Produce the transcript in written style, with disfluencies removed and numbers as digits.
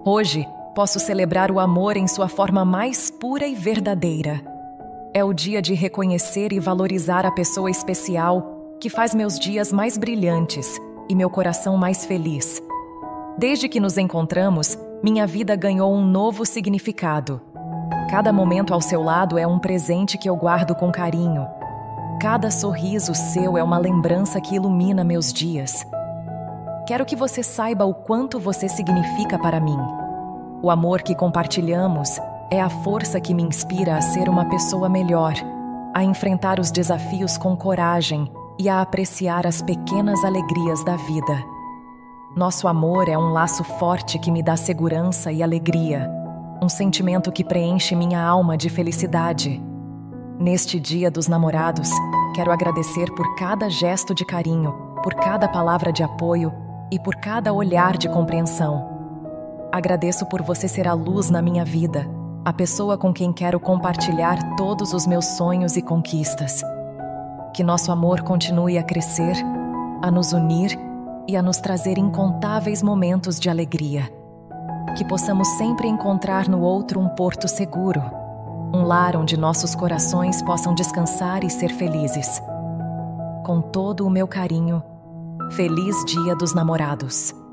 Hoje, posso celebrar o amor em sua forma mais pura e verdadeira. É o dia de reconhecer e valorizar a pessoa especial que faz meus dias mais brilhantes e meu coração mais feliz. Desde que nos encontramos, minha vida ganhou um novo significado. Cada momento ao seu lado é um presente que eu guardo com carinho. Cada sorriso seu é uma lembrança que ilumina meus dias. Quero que você saiba o quanto você significa para mim. O amor que compartilhamos é a força que me inspira a ser uma pessoa melhor, a enfrentar os desafios com coragem e a apreciar as pequenas alegrias da vida. Nosso amor é um laço forte que me dá segurança e alegria, um sentimento que preenche minha alma de felicidade. Neste Dia dos Namorados, quero agradecer por cada gesto de carinho, por cada palavra de apoio e por cada olhar de compreensão. Agradeço por você ser a luz na minha vida, a pessoa com quem quero compartilhar todos os meus sonhos e conquistas. Que nosso amor continue a crescer, a nos unir e a nos trazer incontáveis momentos de alegria. Que possamos sempre encontrar no outro um porto seguro, um lar onde nossos corações possam descansar e ser felizes. Com todo o meu carinho, feliz Dia dos Namorados!